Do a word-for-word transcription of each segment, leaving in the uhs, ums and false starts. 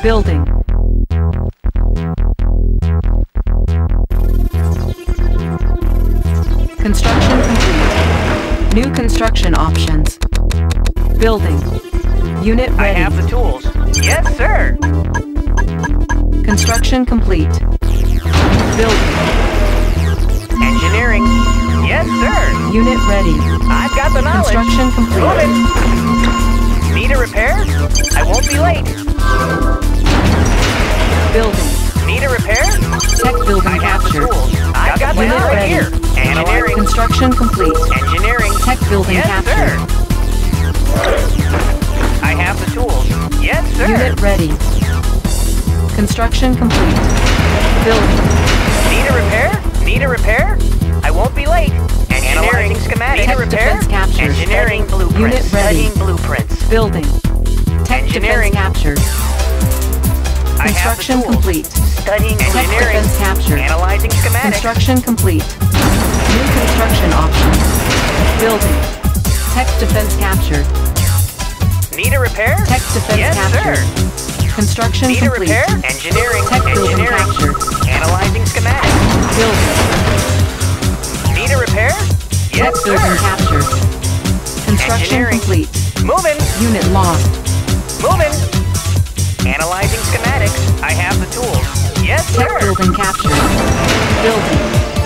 Building. Construction complete. New construction options. Building. Unit ready. I have the tools. Yes, sir. Construction complete. Building. Engineering. Yes, sir. Unit ready. I've got the knowledge. Construction complete. Moving. Need a repair? I won't be late. Building. Need a repair? Tech building I have the captured. tools. I've got the Unit knowledge ready. here. Engineering. Construction complete. Engineering. Tech building Yes, captured. sir. I have the tools. Yes, sir. Unit ready. Construction complete. Building. Need a repair? Need a repair? I won't be late. Engineering schematics. Need a Tech repair? defense captured. Engineering blueprints. Unit ready. Studying blueprints. Building. Tech Engineering. defense captured. I have the Construction tools. complete. Studying Tech engineering. defense captured. Analyzing schematics. Construction complete. New construction options. Building. Tech defense captured. Need a repair? Tech defense yes, captured. sir. Construction Need complete. a repair? Engineering. Tech building Engineering. captured. Analyzing schematics. Building. Need a repair? Yes, Tech building sir. captured. Construction Engineering. complete. Moving. Unit lost. Moving. Analyzing schematics. I have the tools. Yes, Tech sir. building captured. Building.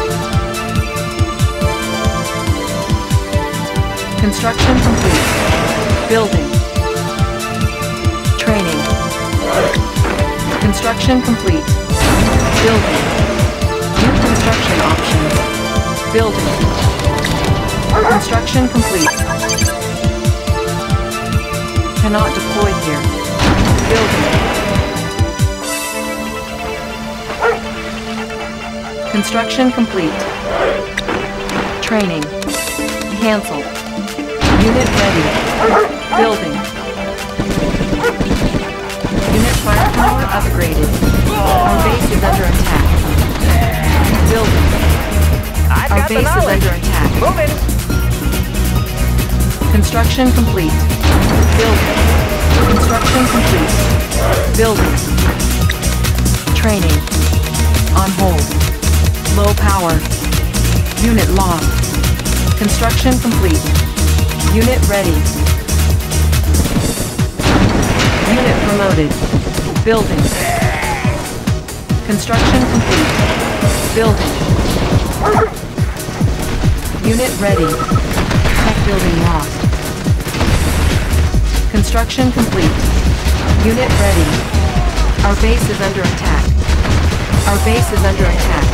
Construction complete. Building. Training. Construction complete. Building. New construction options. Building. Construction complete. Cannot deploy here. Building. Construction complete. Training. Cancel. Unit ready. Building. Unit firepower upgraded. Our base is under attack. Building. I've Our got the base is knowledge. under attack. Moving. Construction complete. Building. Construction complete. Building. Training. On hold. Low power. Unit lost. Construction complete. Unit ready. Unit promoted. Building. Construction complete. Building. Unit ready. Tech building lost. Construction complete. Unit ready. Our base is under attack. Our base is under attack.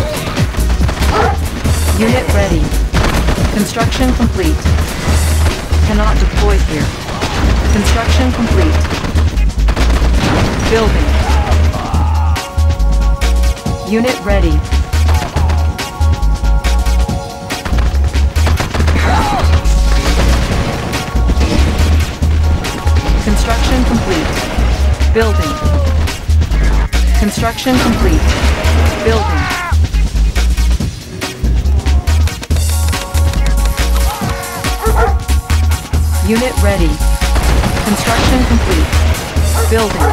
Unit ready. Construction complete. Cannot deploy here. Construction complete. Building. Unit ready. Construction complete. Building. Construction complete. Building. Unit ready. Construction complete. Building.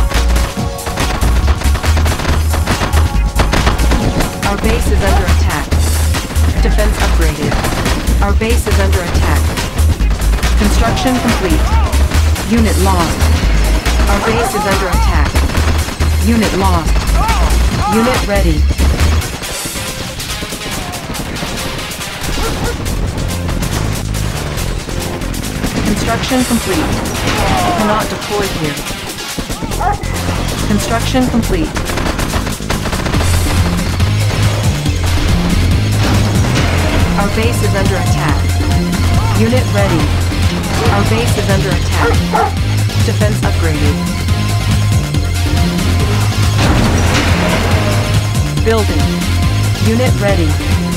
Our base is under attack. Defense upgraded. Our base is under attack. Construction complete. Unit lost. Our base is under attack. Unit lost. Unit ready. Construction complete. Cannot deploy here. Construction complete. Our base is under attack. Unit ready. Our base is under attack. Defense upgraded. Building. Unit ready.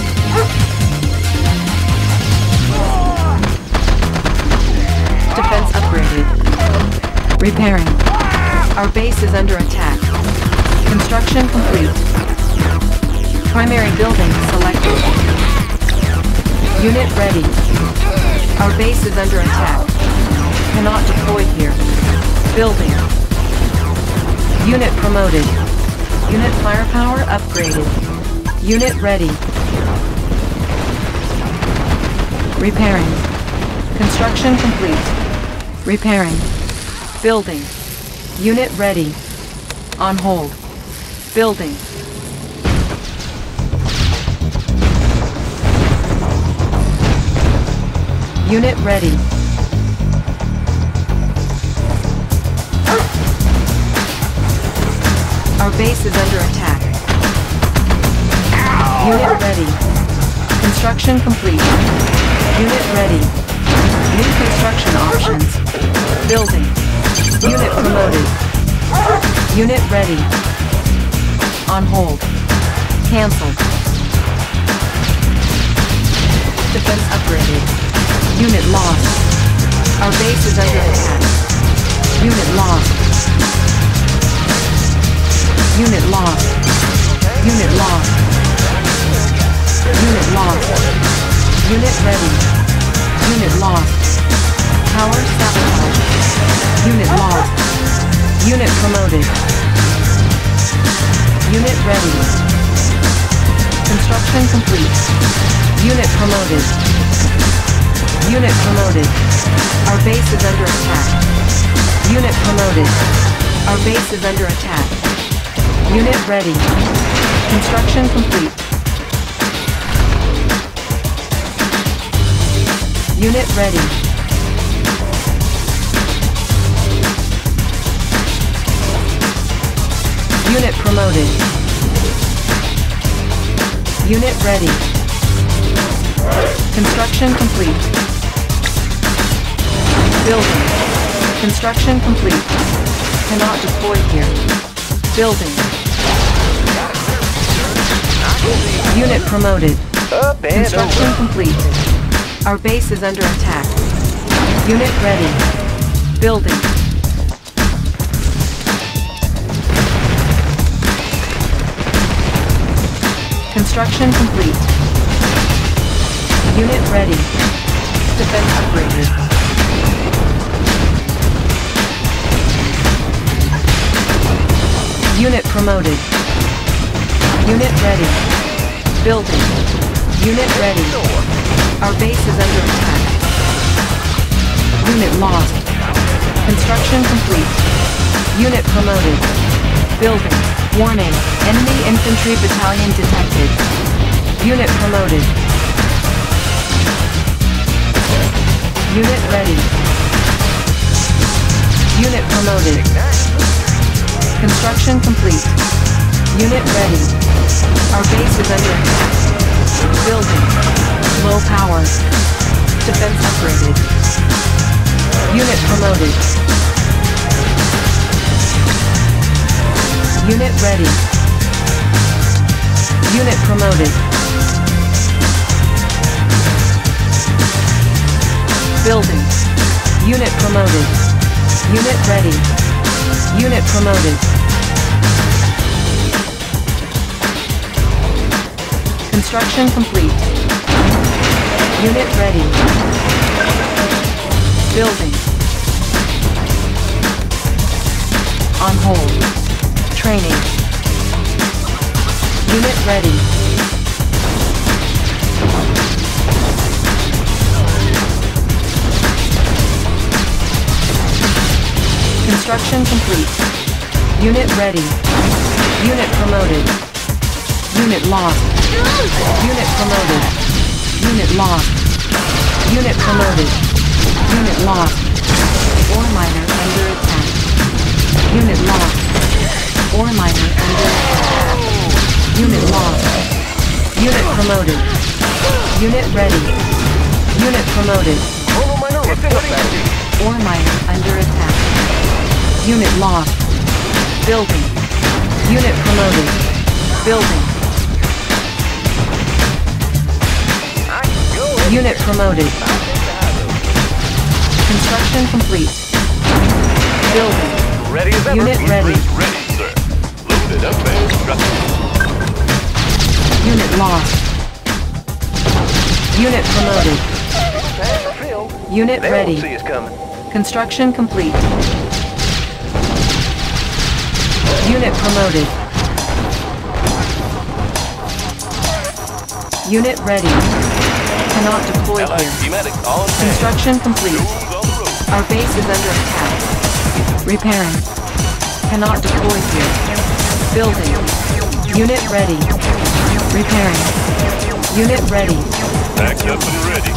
Defense upgraded. Repairing. Our base is under attack. Construction complete. Primary building selected. Unit ready. Our base is under attack. Cannot deploy here. Building. Unit promoted. Unit firepower upgraded. Unit ready. Repairing. Construction complete. Repairing. Building. Unit ready. On hold. Building. Unit ready. Our base is under attack. Unit ready. Construction complete. Unit ready. New construction options. Building. Unit promoted. Unit ready. On hold. Cancelled. Defense upgraded. Unit lost. Our base is under attack. Unit lost. Unit lost. Unit lost. Unit lost. Unit ready. Unit lost. Power sabotage. Unit lost. Unit promoted. Unit ready. Construction complete. Unit promoted. Unit promoted. Our base is under attack. Unit promoted. Our base is under attack. Unit ready. Construction complete. Unit ready. Unit promoted. Unit ready. Construction complete. Building. Construction complete. Cannot deploy here. Building. Unit promoted. Up and Construction over. complete. Our base is under attack. Unit ready. Building. Construction complete. Unit ready. Defense upgraded. Unit promoted. Unit ready. Building. Unit ready. Our base is under attack. Unit lost. Construction complete. Unit promoted. Building. Warning. Enemy infantry battalion detected. Unit promoted. Unit ready. Unit promoted. Construction complete. Unit ready. Our base is under attack. Building. Low power. Defense upgraded. Unit promoted. Unit ready. Unit promoted. Building. Unit promoted. Unit ready. Unit promoted. Construction complete. Unit ready. Building. On hold. Training. Unit ready. Construction complete. Unit ready. Unit promoted. Unit lost. Unit promoted. Unit lost. Unit promoted. Unit lost. Ore miner under attack. Unit lost. Ore miner under attack. Unit lost. Unit promoted. Unit ready. Unit promoted. Ore miner under attack. Unit lost. Building. Unit promoted. Building. Unit promoted. Construction complete. Building. Ready as ever. Unit ready. Ready, sir. Loaded up and constructed. Unit lost. Unit promoted. Unit They ready. won't see us coming. Construction complete. Unit promoted. Unit ready. Cannot deploy Allied here. schematics all in hand. Construction complete. Drones on the road. Our base is under attack. Repairing. Cannot deploy here. Building. Unit ready. Repairing. Unit ready. Packed up and ready.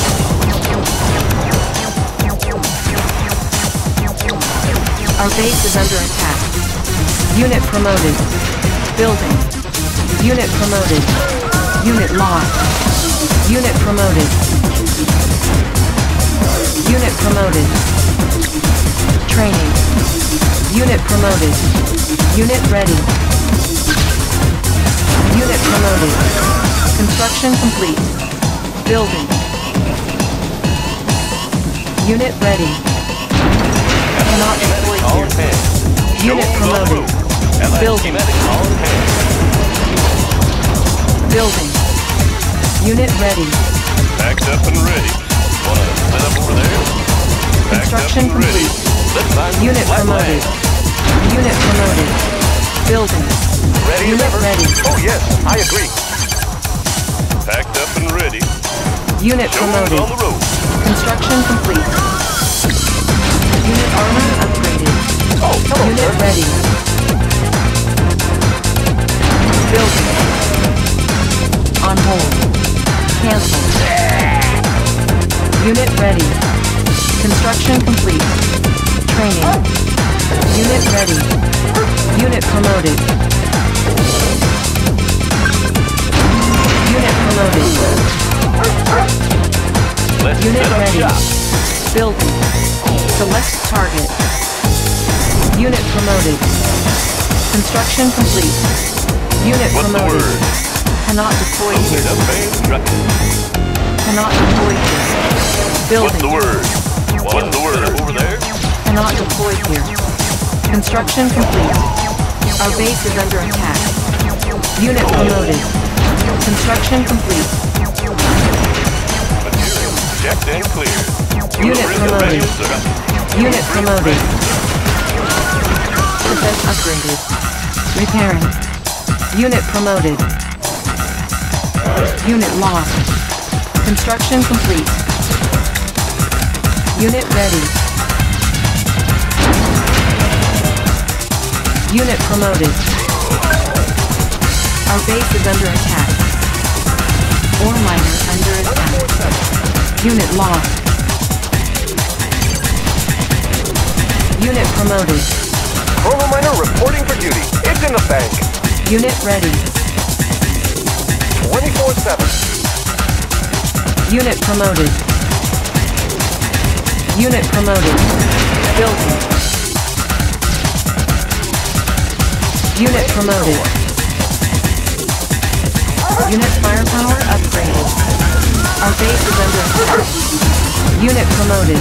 Our base is under attack. Unit promoted. Building. Unit promoted. Unit lost. Unit promoted. Unit promoted. Training. Unit promoted. Unit ready. Unit promoted. Construction complete. Building. Unit ready. Cannot deploy All here. in hand. Unit Drones on the promoted. road. Allied Building. schematics all in hand. Building. Unit ready. Packed up and ready. Wanna set up over there? Packed Construction up and ready. complete. Let's find some Unit flat promoted. land. Unit promoted. Building. Ready as Unit ever. ready. Oh yes, I agree. Packed up and ready. Unit Drones promoted. on the road. Construction complete. Unit armor upgraded. Oh, hello, Unit sir. ready. Building. On hold. Cancel. Unit ready. Construction complete. Training. Unit ready. Unit promoted. Unit promoted. Let's Unit set up ready. shop. Building. Select target. Unit promoted. Construction complete. Unit What's the promoted. word? Cannot deploy Loaded here. up and trucking. Cannot deploy here. What's Building. the word? What's the word? Over there? Cannot deploy here. Construction complete. Our base is under attack. Unit promoted. Construction complete. Material checked and cleared. Unit Bring the promoted. radio, sir. Unit promoted. Defense upgraded. Repairing. Unit promoted. Unit lost. Construction complete. Unit ready. Unit promoted. Our base is under attack. Ore miner under attack. Unit lost. Unit promoted. Chrono miner reporting for duty. It's in the bank. Unit ready. twenty-four seven. Unit promoted. Unit promoted. Building. Unit promoted. Unit firepower upgraded. Our base is under attack. Unit promoted.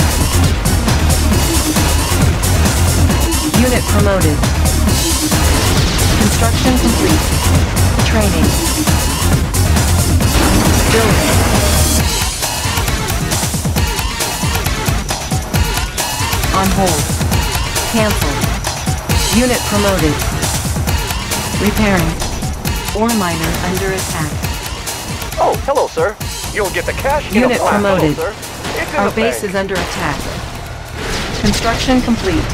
Unit promoted. Construction complete. Training. Building. On hold. Cancel. Unit promoted. Repairing. Ore miner under attack. Oh, hello, sir. You'll get the cash in Unit a flash. promoted. Hello, sir. It's in Our the base bank. is under attack. Construction complete.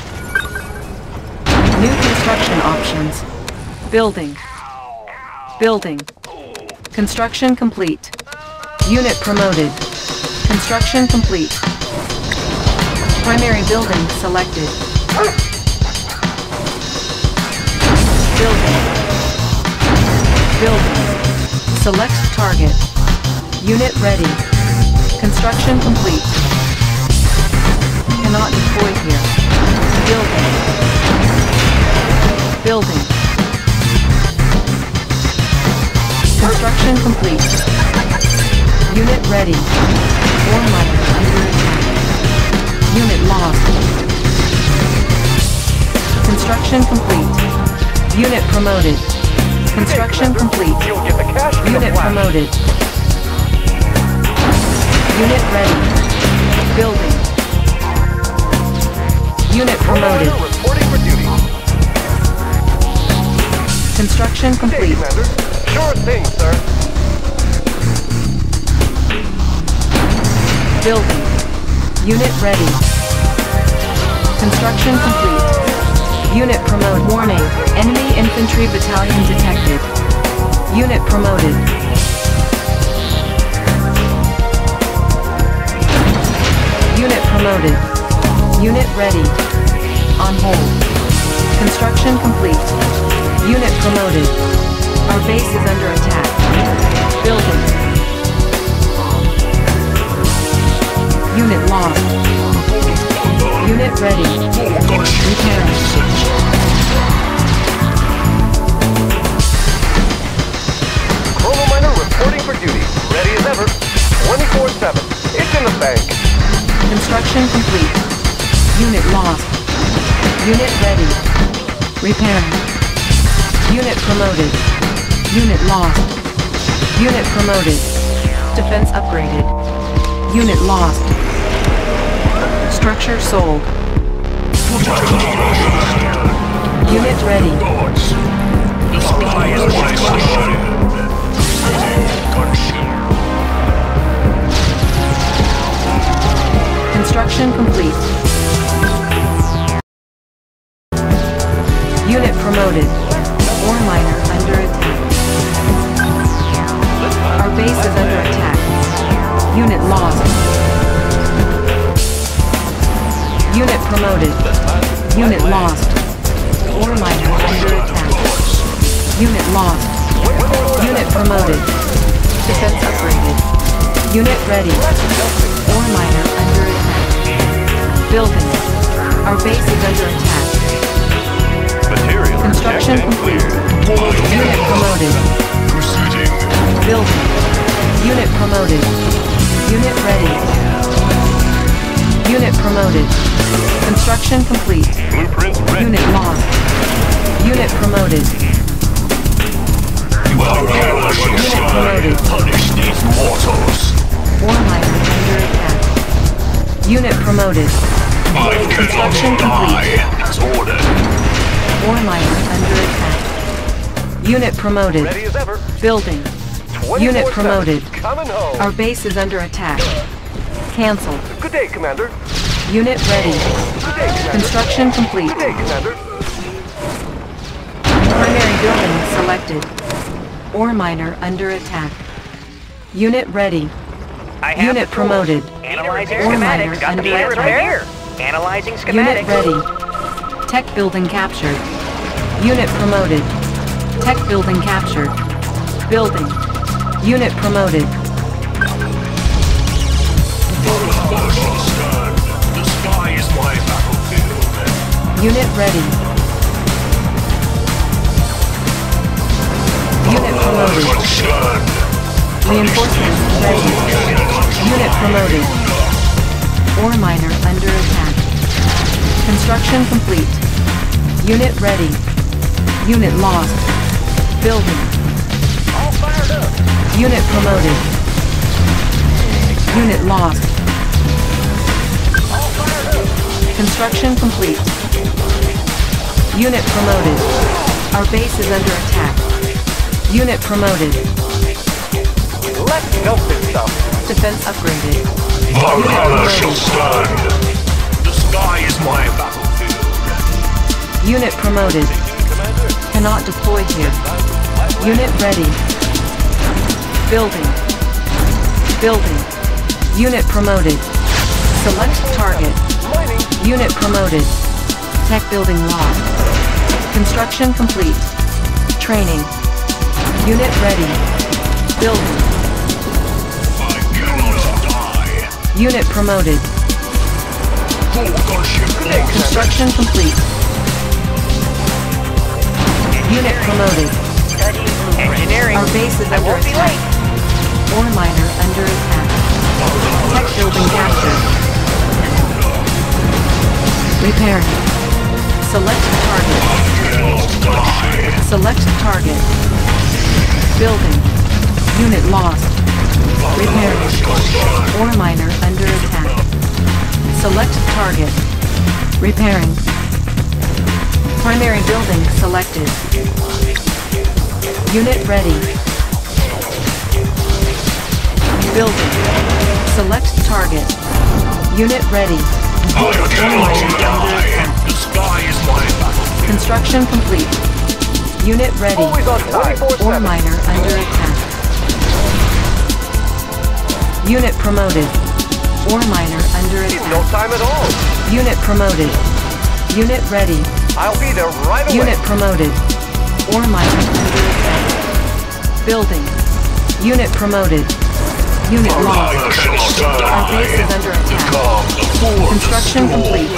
New construction options. Building. Building. Construction complete. Unit promoted. Construction complete. Primary building selected. Building. Building. Select target. Unit ready. Construction complete. Cannot deploy here. Building. Building. Construction complete. Unit ready. Ore miner under attack. Unit lost. Construction complete. Unit promoted. Construction complete. You'll get the cash in a Unit flash. promoted. Unit ready. Building. Unit Chrono promoted. miner reporting for duty. Construction Good day, complete. Commander. Sure thing, sir. Building. Unit ready. Construction complete. Unit promote. Warning. Enemy infantry battalion detected. Unit promoted. Unit promoted. Unit ready. On hold. Construction complete. Unit promoted. Our base is under attack. Building. Unit lost. Unit ready. Repairing. Chrono Miner reporting for duty. Ready as ever. twenty-four seven. It's in the bank. Construction complete. Unit lost. Unit ready. Repairing. Unit promoted. Unit lost. Unit promoted. Defense upgraded. Unit lost. Structure sold. Unit ready. Construction complete. Unit promoted. Ore miner under attack. Our base is under attack. Unit lost. Unit promoted. Unit lost. Ore miner under attack. Unit lost. Unit promoted. Defense upgraded. Unit ready. Ore miner under attack. Building. Our base is under attack. Material Construction checked and complete. cleared. Unit promoted. Proceeding. Building. Unit promoted. Unit ready. Unit promoted. Construction complete. Blueprints ready. Unit lost. Unit promoted. Unit promoted. Punish these mortals. Ore miner under attack. Unit promoted. Construction complete. As ordered. Ore miner under attack. Unit promoted. Ready as ever. Building. Unit promoted. Coming home. Our base is under attack. Cancel. Good day, Commander. Unit ready. Good day, Commander. Construction complete. Good day, Commander. Primary building selected. Ore miner under attack. Unit ready. I have Unit the tools. promoted. Analyzing Ore miner schematics. Got the under plans right attack. here. Analyzing Unit schematics. ready. Tech building captured. Unit promoted. Tech building captured. Building. Unit promoted. The sky is my battlefield. Unit ready. Unit promoted. Concerned. Reinforcements ready. Unit promoted. Ore miner under attack. Construction complete. Unit ready. Unit lost. Building. All fired up. Unit promoted. Unit lost. All fired up. Construction complete. Unit promoted. Our base is under attack. Unit promoted. Let's help this stuff. Defense upgraded. Valhalla shall stand. The sky is my battlefield. Unit promoted. Cannot deploy here. Unit ready. Building. Building. Unit promoted. Select target. Mining. Unit promoted. Tech building lost. Construction complete. Training. Unit ready. Building. I cannot die. Unit promoted. Full gunship orders. Construction complete. Unit promoted. Engineering. Our base is I under won't be attack. late. Ore miner under attack. Tech building captured. Repairing. Select target. Select target. Building. Unit lost. Repairing. Ore miner under attack. Select target. Repairing. Primary building selected. Unit ready. Building. Select target. Unit ready. Ore miner under attack. The sky is my battlefield. Construction complete. Unit ready. Always on time. Ore miner under attack. Unit promoted. Ore miner under In no attack. time at all. Unit promoted. Unit ready. I'll be there right away. Unit promoted. Ore miner under attack. Building. Unit promoted. Unit lost. Our base is under attack. Construction complete.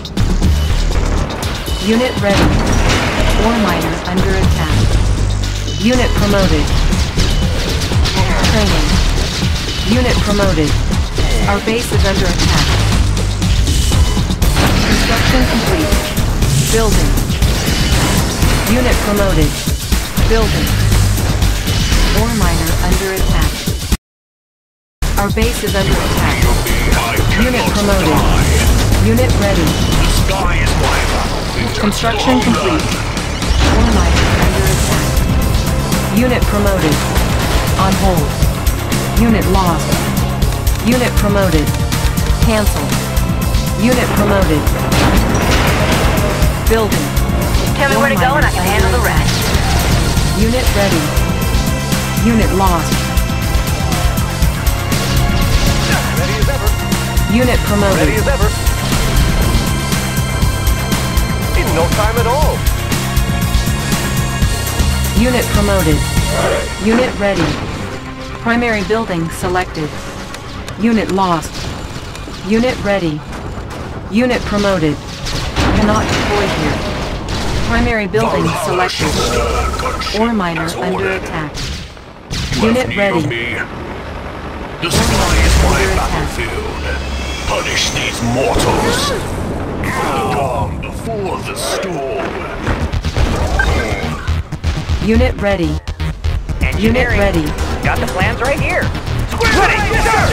Unit ready. Ore miner under attack. Unit promoted. Training. Unit promoted. Our base is under attack. Construction complete. Building. Unit promoted. Building. Ore miner under attack. Our base is under attack. Unit promoted. Unit ready. The sky is my battlefield. Construction complete. Ore miner under attack. Unit promoted. On hold. Unit lost. Unit promoted. Cancel. Unit promoted. Building. Tell me where to go and I can handle the rest. Unit ready. Unit lost. Ready as ever. Unit promoted. Ready as ever. In no time at all. Unit promoted. Unit ready. Primary building selected. Unit lost. Unit ready. Unit promoted. Cannot deploy here. Primary building selected. Ore miner under attack. Unit ready. The sky is my battlefield. Punish these mortals. Calm before the storm. Unit ready. Unit Engineering. ready. Got the plans right here. Ready, sir!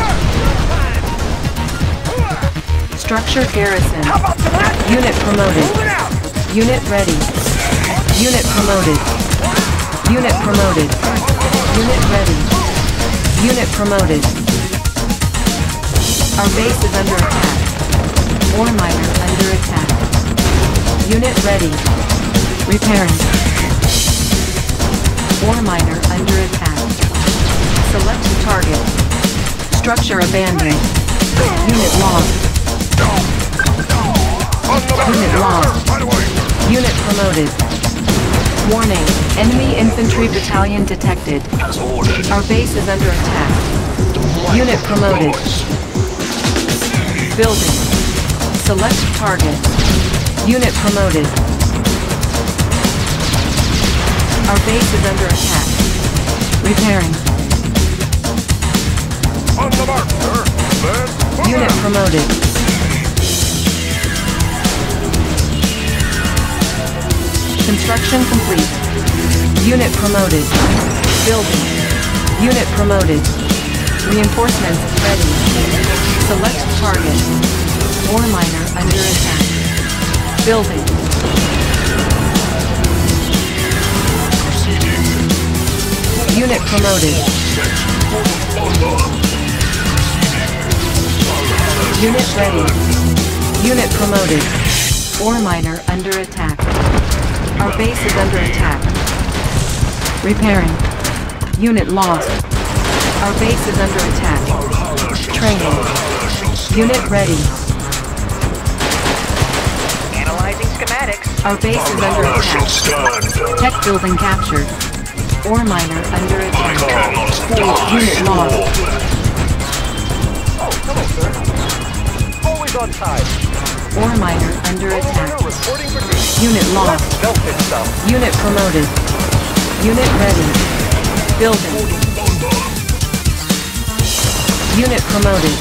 Structure garrison. How about some action? Unit promoted. Move it out! Unit ready. Unit promoted. Unit promoted. Unit ready. Unit promoted. Our base is under attack. Ore miner under attack. Unit ready. Repairing. Ore miner under attack. Select target. Structure abandoned. Unit lost. Unit lost. Unit promoted. Warning. Enemy infantry battalion detected. As ordered. Our base is under attack. Unit promoted. Building. Select target. Unit promoted. Our base is under attack. Repairing. On the mark, sir. Then, Unit promoted. Construction complete. Unit promoted. Building. Unit promoted. Reinforcements ready. Select target. Ore miner under attack. Building. Unit promoted. Unit ready. Unit promoted. Ore miner under attack. Our base is under attack. Repairing. Unit lost. Our base is under attack. Training. Unit ready. Analyzing schematics. Our base is under attack. Tech building captured. Ore miner under attack. Unit lost. Oh, hello, sir. Always on time. Ore miner under attack. Miner reporting for duty. Unit lost. Melted stuff. Unit promoted. Unit ready. Building. Unit promoted.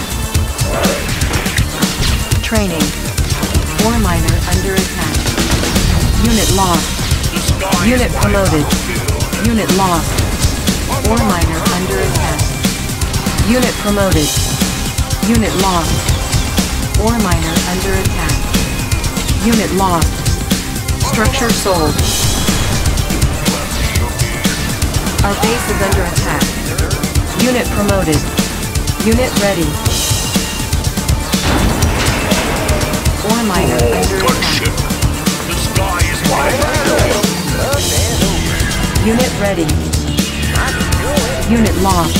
Training. Ore miner under attack. Unit lost. Unit promoted. Unit lost. Ore miner under attack. Unit promoted. Unit lost. Ore miner under attack. Unit lost. Structure sold. Our base is under attack. Unit promoted. Unit ready. Ore miner under Good attack. ship. The sky is my Unit ready. Unit lost.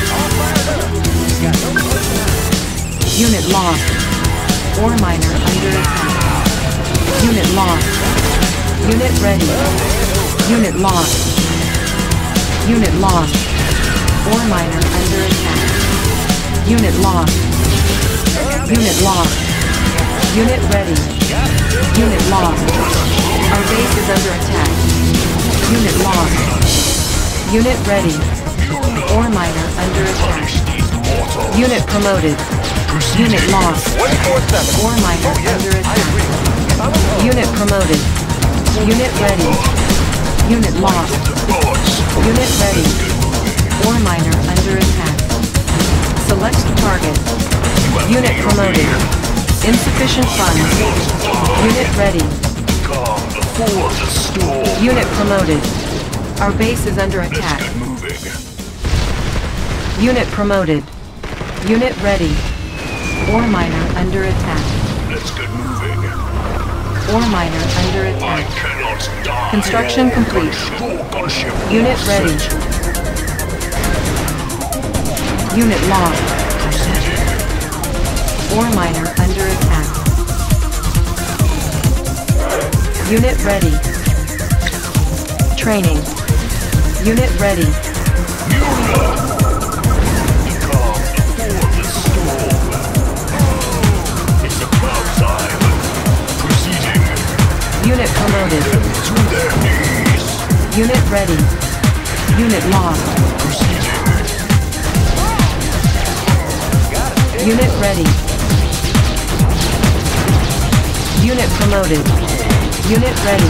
Unit lost. Ore miner under attack. Unit lost. Unit ready. Unit lost. Unit lost. Ore miner under attack. Unit lost. Unit lost. Unit ready. Unit lost. Our base is under attack. Unit lost. Unit ready. Ore miner under attack. Unit promoted. Unit lost. twenty-four seven. Ore miner Oh, yes, under I attack. agree. Unit promoted. Unit ready. Unit lost. Unit ready. Ore miner under attack. Select target. Unit promoted. Insufficient funds. Unit ready. Calm before the storm. Unit promoted. Our base is under attack. Get moving. Unit promoted. Unit ready. Ore miner under attack. Let's get moving. Ore miner under I attack. cannot die. Construction complete. Gunship. Unit ready. Unit lost. Ore miner under attack. Unit ready. Training. Unit ready. Calm before the storm. It's a cloud's island. Proceeding Unit promoted. to their knees. Unit ready. Unit lost. Proceeding. Unit ready. Unit promoted. Unit ready.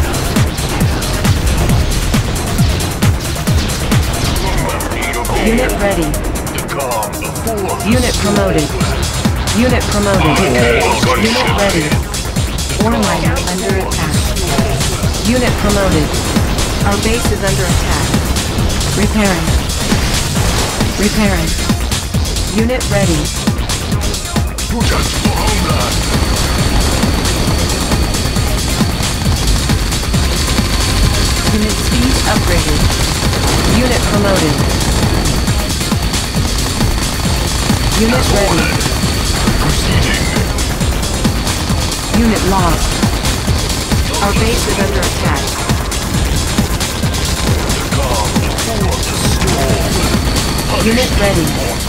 Unit ready. Calm before the Unit promoted. Unit promoted. Unit ready. Ore miner under attack. Unit promoted. Our base is under attack. Repairing. Repairing. Unit ready. protect the homeland. Unit speed upgraded. Unit promoted. Unit ready. Proceeding. Unit lost. Our base is under attack. Calm before the storm. Unit ready.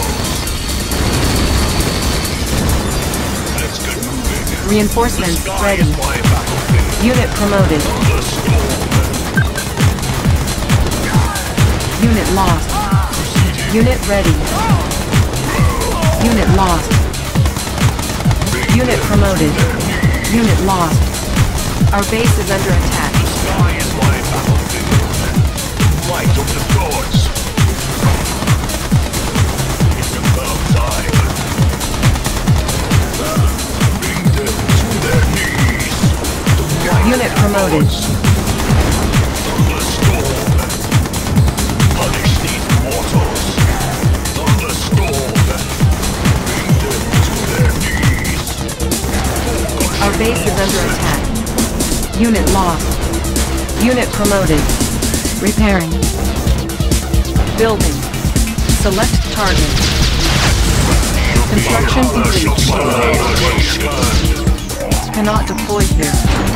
Let's get moving. Reinforcements Sky ready. is my battlefield. Unit promoted. The storm. Unit lost. Unit ready. Unit lost. Unit promoted. Unit lost. Our base is under attack. Sky is my battlefield. Light of the gods. It's a cloud's island. Bring them to their knees. Unit promoted. The storm. Punish these mortals. The storm. Bring them to their knees. Our base is under attack. Unit lost. Unit promoted. Repairing. Building. Select target. Construction complete. Cannot deploy here.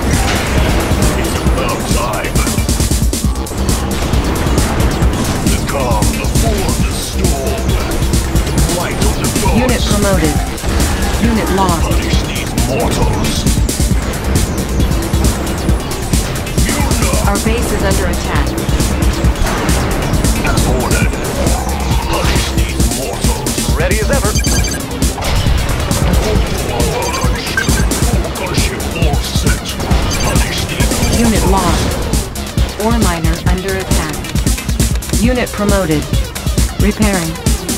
Outside. The calm before the storm. Light of the gods. Unit promoted. Unit lost. Punish these mortals. Our base is under attack. As ordered. Punish these mortals. Ready as ever. Gunship all set. Punish these Unit lost. Ore miner under attack. Unit promoted. Repairing.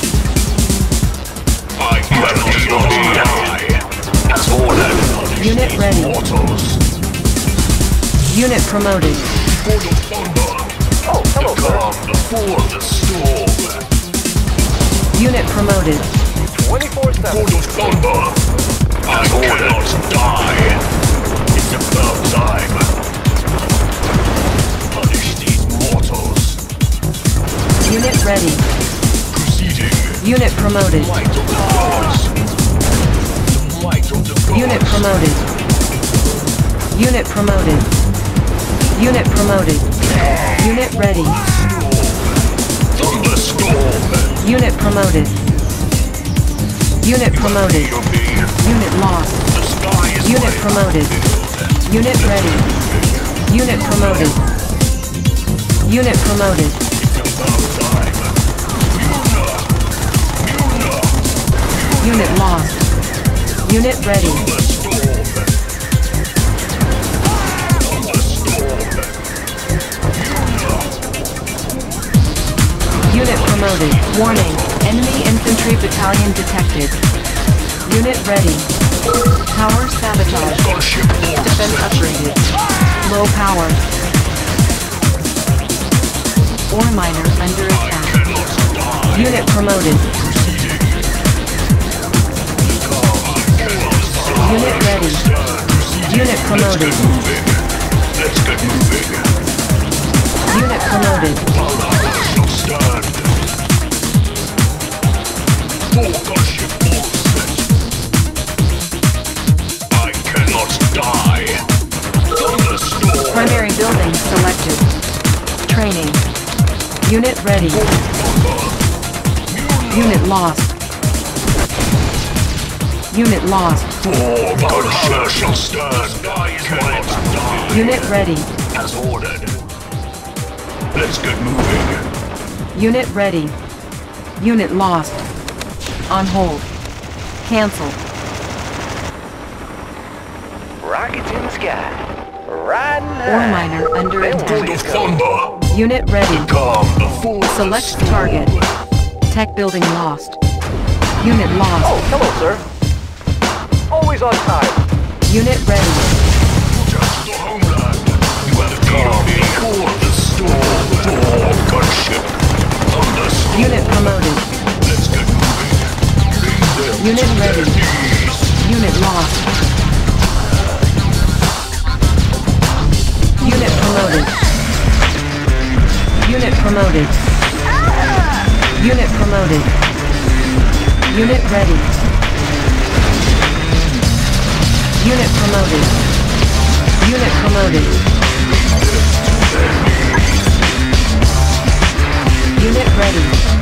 I cannot die. As ordered. Unit ready. Mortals. Unit promoted. For the thunder. Oh, hello, The sir. calm before the storm. Unit promoted. twenty-four seven. God of thunder. I cannot die. It's about time. Punish these mortals. Unit ready. Proceeding. Unit promoted. Might of the gods. The might of the gods. Unit promoted. Unit promoted. Unit promoted. Unit ready. Thunderstorm. Unit promoted. Unit promoted. Hear me. Unit lost. The sky is Unit my promoted. battlefield. Unit ready. Unit promoted. Unit promoted. It's about time. Muna. Muna. Unit lost. Unit ready. Thunderstorm. Thunderstorm. Unit promoted. Warning. Enemy infantry battalion detected. Unit ready. Power sabotage. Gunship Defense lost. upgraded. Low power. Ore miner under attack. Cannot die. Unit promoted. Unit ready. Unit promoted. Let's get moving. Unit promoted. Valhalla shall stand. More gunship all set. I cannot die. Thunderstorm. Primary building selected. Training. Unit ready. Unit lost. Unit lost. More Valhalla shall stand. Cannot die. Unit ready. As ordered. Let's get moving. Unit ready. Unit lost. On hold. Cancel. Rockets in the sky. Riding Ore high. miner under God attack. of thunder. Unit ready. Come before the Select storm. target. Tech building lost. Unit lost. Oh, hello, sir. Always on time. Unit ready. Just the homeland. You have come before the storm. More gunship. Thunderstorm. Unit promoted. Let's get moving. Bring them Unit to ready. their knees. Unit lost. Unit promoted. Unit promoted. Unit promoted. Unit ready. Unit promoted. Unit promoted. Unit ready.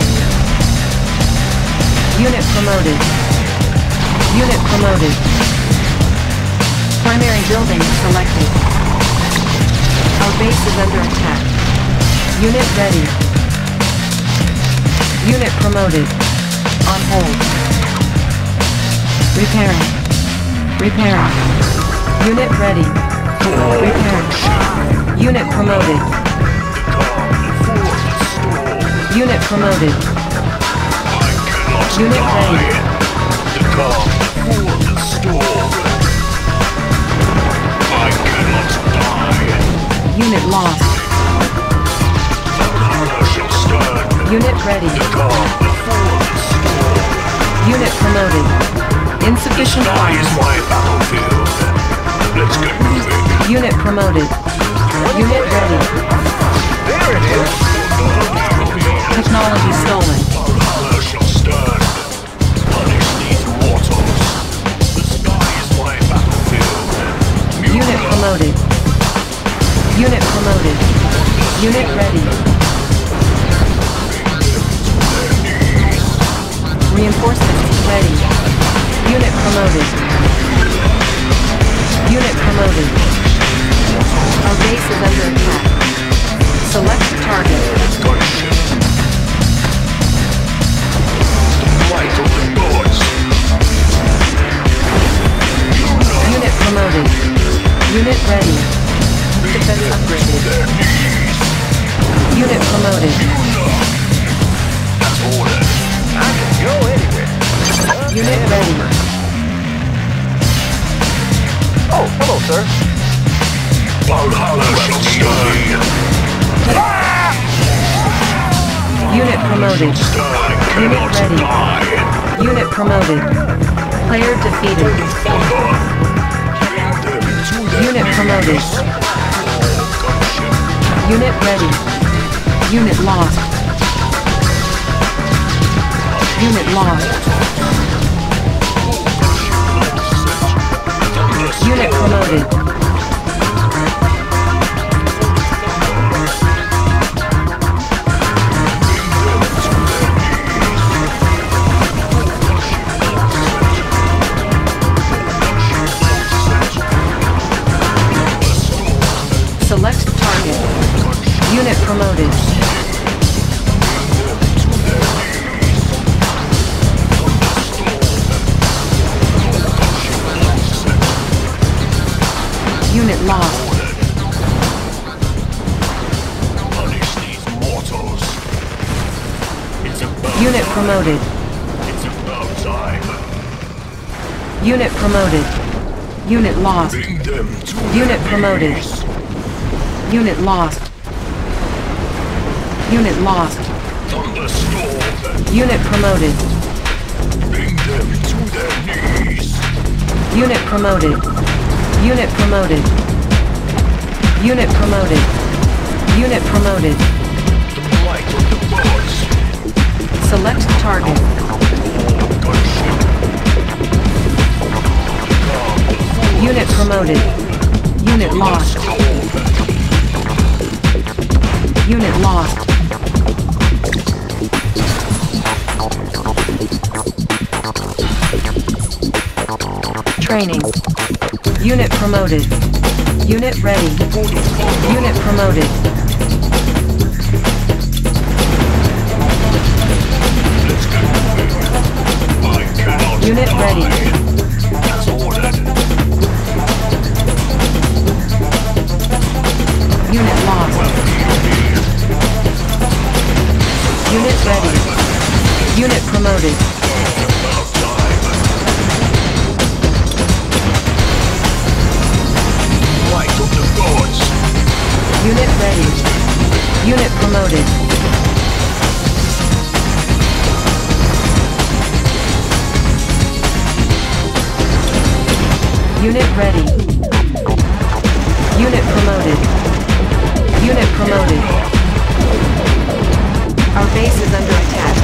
Unit promoted. Unit promoted. Primary building selected. Our base is under attack. Unit ready. Unit promoted. On hold. Repairing. Repairing. Unit ready. Repairing. Unit promoted. Unit promoted. I cannot Unit die. ready. The calm before the storm. I cannot die. Unit lost. Valhalla shall stand. Unit ready. The calm before the storm. Unit promoted. Insufficient Sky is funds. my battlefield. Let's get moving. Unit promoted. Unit ready. There it is. Technology stolen. Valhalla shall stand. Punish these mortals. The sky is my battlefield. Unit promoted. Unit promoted. Unit ready. Reinforcements ready. Unit promoted. Unit promoted. Our base is under attack. Select target. Gunship. Light of the gods. Unit promoted. Unit ready. Defense upgraded. Their knees. Unit promoted. As ordered. I can go anywhere. Unit ready. Oh, hello, sir. Valhalla shall stand. Unit promoted. Unit ready. Unit promoted. Player defeated. Unit promoted. Unit ready. Unit lost. Unit lost. Unit promoted. Select target. Unit promoted. Unit lost. Punish these mortals. It's about Unit promoted. It's about time. Unit promoted. Unit lost. Bring them to Unit their promoted. knees. Unit lost. Unit lost. Thunderstorm. Unit promoted. Bring them to their knees. Unit promoted. Unit promoted. Unit promoted. Unit promoted. The might of the gods. Select target. Gunship. Unit promoted. Unit lost. Unit lost. Training. Unit promoted. Unit ready. Unit promoted. I cannot Unit die. ready. That's ordered. Unit lost. Unit ready. Unit promoted. About time. Might of the gods. Unit ready. Unit promoted. Unit ready. Unit promoted. Unit promoted. Our base is under attack.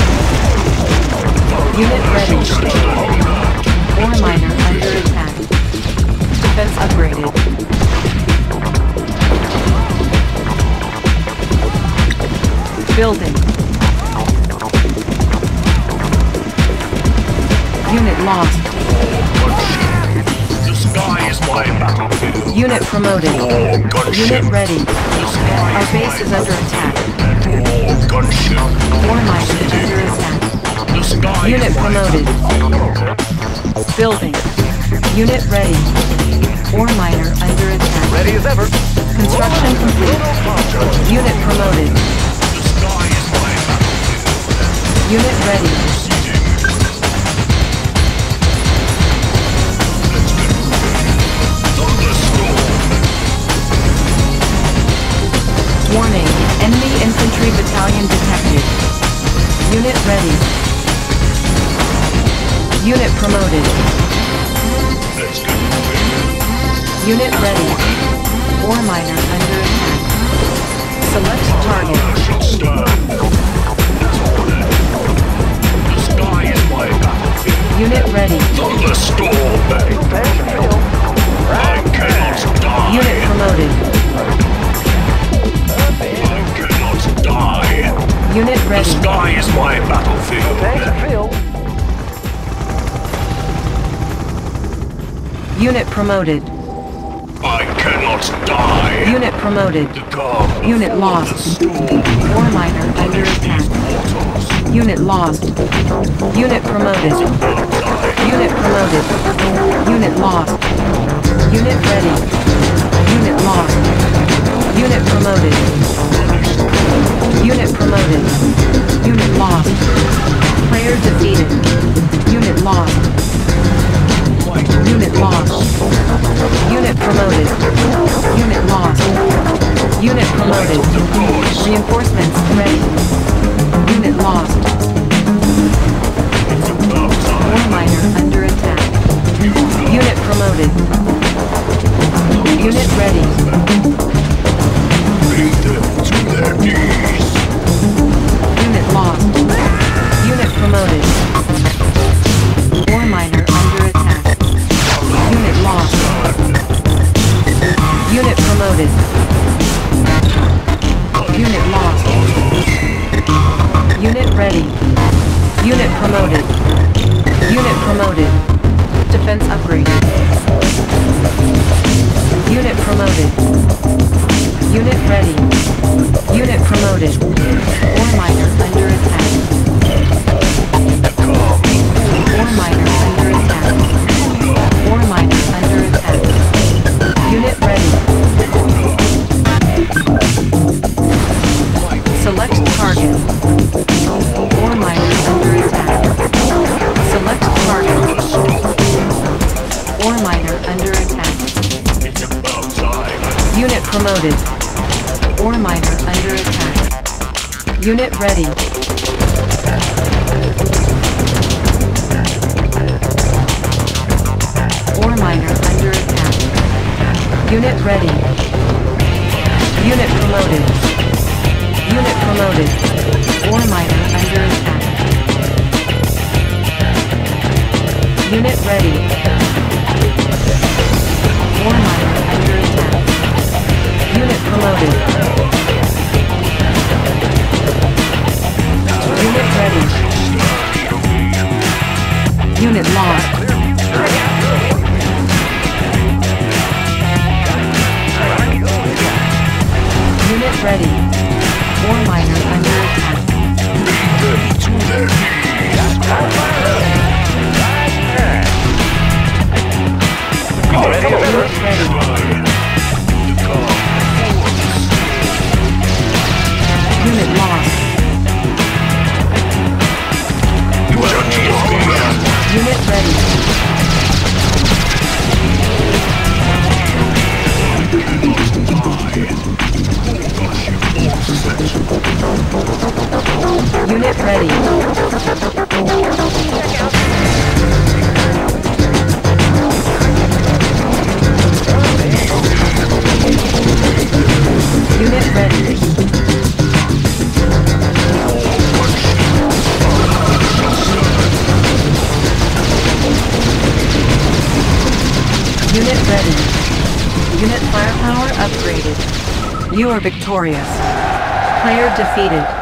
Unit ready. Ore miner under attack. Defense upgraded. Building. Unit lost. The sky is my battlefield. Unit promoted. Oh, gunship. Unit ready. The sky Our is base my is under attack. Oh, gunship. Ore miner under attack. The sky Unit is my promoted. battlefield. Building. Unit ready. Ore miner under attack. Ready as ever. Construction complete. Unit promoted. The sky is my battlefield. Unit ready. Warning. Enemy infantry battalion detected. Unit ready. Unit promoted. Let's get moving. Unit ready. Ore miner under attack. Select target. I shall stand. That's ordered. The sky is my battlefield. Unit ready. Thunderstorm. I cannot die. Unit promoted. I cannot die. Unit The ready. sky is my battlefield. Unit promoted. I cannot die. Unit promoted. The calm Unit before lost. the storm. Ore miner under Punish these attack. mortals. Unit lost. Unit promoted. Unit promoted. Unit lost. Unit ready. Unit lost. Unit promoted. Unit promoted. Unit lost. Player defeated. Unit lost. Unit lost. Unit promoted. Unit lost. Unit promoted. Reinforcements ready. ready. Lead them to their knees. Unit lost. Unit promoted. Ore miner under attack. Unit lost. Unit promoted. Unit lost. Unit ready. Unit promoted. Unit promoted. Defense upgraded. Unit promoted. Unit ready. Unit promoted. Ore miner under attack. Ore miner under attack. Ore miner under attack. Unit ready. Select target. Ore miner under attack. Select target. Ore miner under attack. It's about time. Unit promoted. Ore miner under attack. Unit ready. Ore miner under attack. Unit ready. Unit promoted. Unit promoted. Ore miner under attack. Unit ready. Ore miner under attack. Unit promoted. Unit ready. Unit lost. Unit ready. Ore miner under attack. Lead them to their knees. Ready as ever. Unit ready. Unit lost. Unit ready. Unit ready. Unit ready. Unit ready. Unit firepower upgraded. You are victorious. Player defeated.